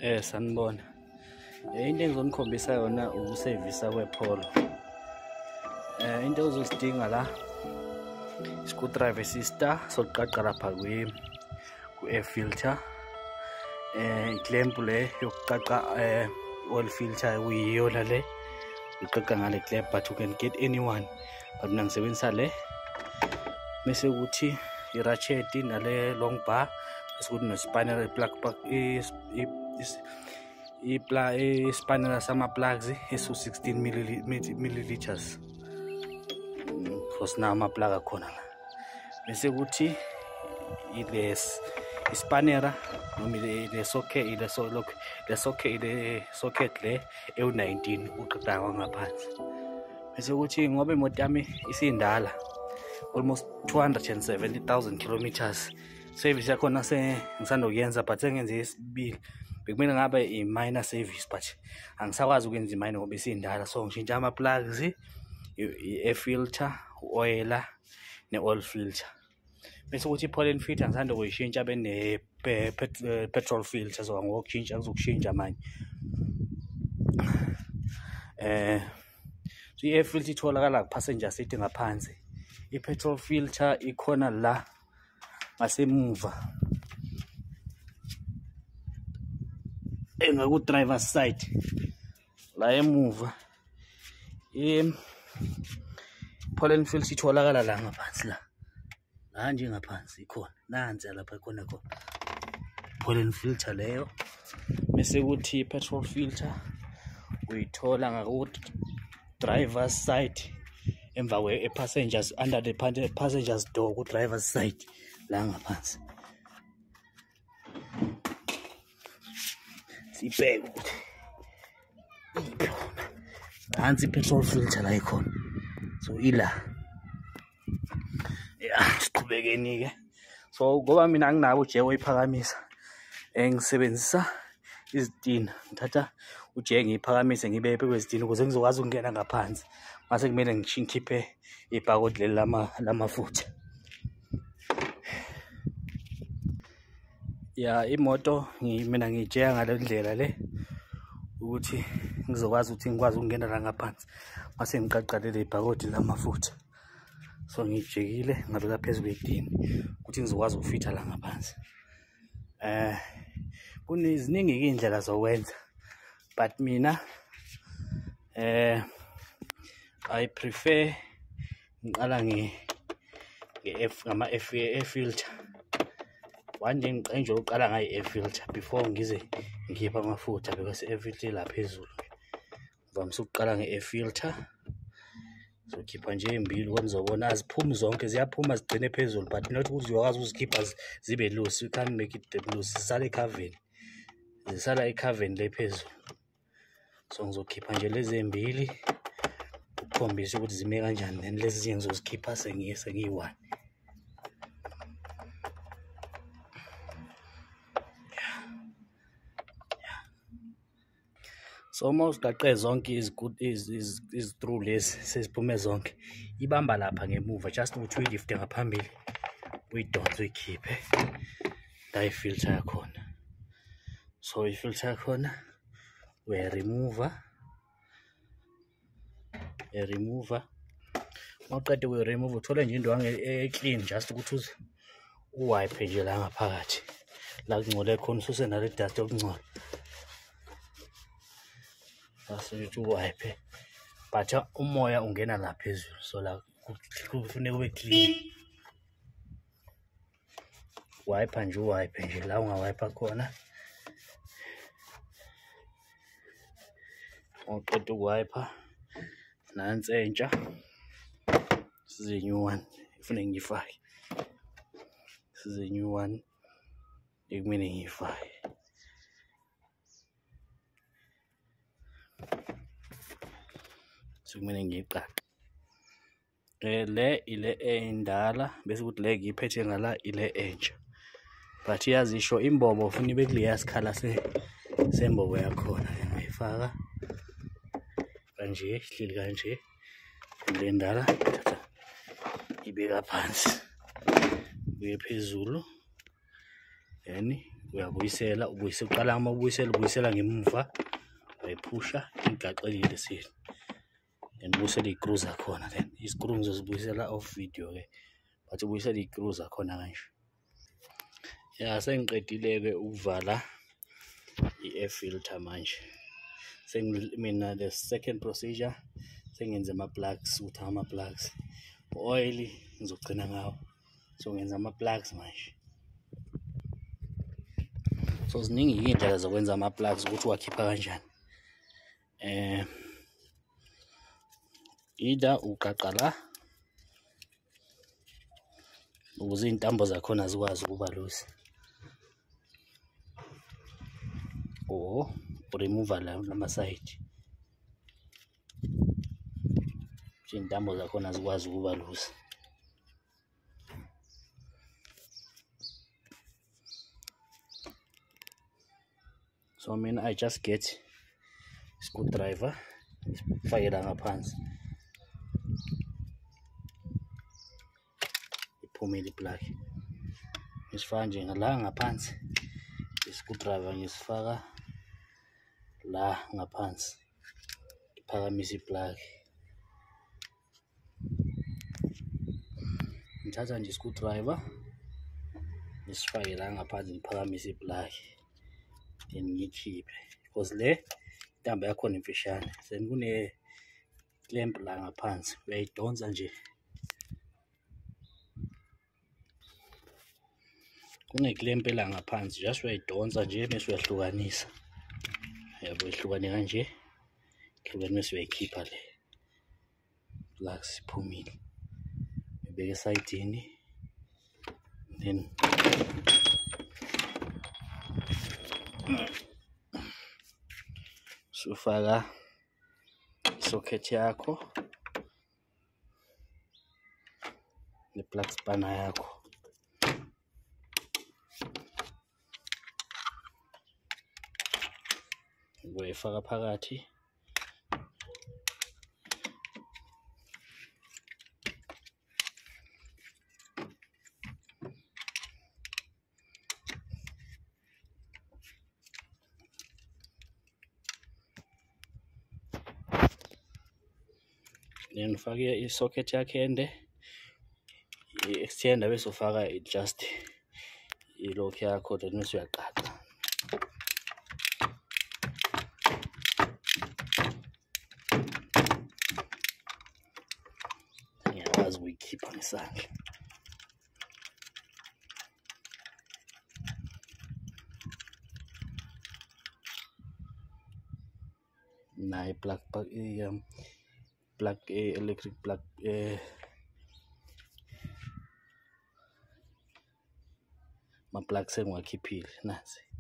Sanibona. Into engizonikhombisa yona ukusevisa kwePolo. Into ozosidinga la screwdriver sister sokuqaqa lapha ku-air filter. Clamp le yokuqaqa oil filter uyiyona le uqaqa ngale clamp, but you can get anyone, but mina ngisebenzisa le. Bese ukuthi i-ratchet nale long bar, bese ukuthi no-spanner plug i-spanner sama-plugs esu-16 milliliters. Because na ama-plug akhona la. Bese ukuthi i-spanner noma le socket le ewu-19 uqaqa ngaphansi. Bese ukuthi ngoba imoto yami isindala, almost 270,000 kilometers, service yakhona ngisanda kuyenza, but sengenze isibili. Bekumele ngabe i-minor service, but angisakwazi ukwenza i-minor ngoba isindala, so ngishintsha ama-plugs, i-air filter, u-oiler ne-oil filter. Bese ukuthi i-pollen filter ngisanda kuyishintsha petrol filter, so angizokushintsha manje. So i-air filter itholakala ku-passenger seat ngaphansi. I-petrol filter ikhona la ngasemuva ngaku-driver's side la emuva. I-pollen filter itholakala la ngaphansi la nje ngaphansi ikhona, nansi lapha ikhona pollen filter leyo. Bese kuthi i-petrol filter uyithola ngaku-driver's side emva kwe-passengers, under the passengers door ku-driver's side la ngaphansi. Sibheke ukuthi nansi i-petrol filter la ikhona, so ila siqhubekeni-ke. So ngoba mina anginabo ujeke oyiphakamisa, ngisebenzisa izitina, ngithatha ujeke ngiyiphakamise ngibeke kwezitina ukuze ngizokwazi ukungena ngaphansi. Mase kumele ngikhiphe ibhakodi leli lamafutha. Ya imoto mina ngijeka ngale ndlela le ukuthi ngizokwazi ukuthi ngikwazi ukungena la ngaphansi mase ngiqaqa leli bhakodi lamafutha. So ngijekile ngabeka phezulu kwedini ukuthi ngizokwazi ukufitha la ngaphansi. Kuneziningi indlela zokwenza, but mina I prefer ngiqala ngama-air filter. One day ngiqale uqala ngayi-air filter before ngize ngikhipha amafutha, because i-air filter la phezulu. Ngivamisa ukuqala nge-air filter, sokhipha nje embili ngoba ngizobona aziphumi zonke, ziyaphuma zigcine phezulu, but not ukuthi uyakwazi ukuzikhipha zibe loose. You can't make it loose, zisala ekhaveni le phezulu. So ngizokhipha nje lezi embili ukukhombisa ukuthi zime kanjani, then lezi zinye ngizozikhipha sengiyi-1. So uma uziqaqe zonke iz-through lezi seziphume zonke, ibamba lapha ngemuva, just ukuthi uyilifte ngaphambili, uyidonse uyikhiphe la i-filter yakhona. So i-filter yakhona uyayi-remove. Uma uqeda ukuyi-remove uthole nje indwangu e-clean, just ukuthi uwipe nje la ngaphakathi la kungcole khona, ususe nale dust yokungcola. Ukuthi uwipe, but umoya ungena la phezulu, so la kufuneka kube clean. Wipe nje la ungawipa khona. Uqeda ukuwipa nansi entsha, this is a new one kufuneka ngiyifake, this is a new one ekumele ngiyifake. Sekumele ngiyiqaqe. Le ile endala, bese ukuthi le ngiyiphethe ngala ile entsha, but iyazisho imbobo ufuna ibe kuleya sikhala sembobo yakhona. Ngiyifaka kanje, ihleli kanje, le ndala thatha ibeka phansi, buye phezulu, then uyabuyisela uqala uma ubuyisela ngemuva uyayiphusha ingaqelile sini then ubuyisela iy'kru zakhona then iskru ngizozibuyisela off video ke but ubuyisela iy'kru zakhona kanje. Ya sengiqedile-ke ukuvala i-air filter manje. Mina the second procedure sengenza ama-plugs, ukuthi ama-plugs oil ngizogcina ngawo, so ngenza ama-plugs manje. So ziningi iy'ndlela zokwenza ama-plugs ukuthi uwakhipha kanjani. Either uqaqa la ukuze iy'ntambo zakhona zikwazi ukuba loose, or remove la namasayidi ukuthi iy'ntambo zakhona zikwazi ukuba loose. So mina I just get screwdriver ifake la ngaphansi iphumile iplug, ngisifaka nje la ngaphansi, i-screwdriver ngisifaka la ngaphansi, ngiphakamisa iplug, ngithatha nje i-screwdriver ngisifake la ngaphansi, ngiphakamisa iplug then ngiyikhiphe because le intambo yakhona imfishane, then kune clamp la ngaphansi uyayidonsa nje, kune-clamp la ngaphansi just uyayidonsa nje bese uyahlukanisa, yabo ihlukane kanje, ihlukane bese uyayikhipha le plugs iphumile, ubeke esayidini then sufaka socket yakho ne-plug spanner yakho, uyayifaka phakathi then ufake i-socket yakho ende i-extender bese ufaka just i-lock yakho then bese uyaqaqa. Ngiyakwazi ukuyikhipha ngesandla. Nayi plug electric plug ma-plug sengiwakhiphile nazi.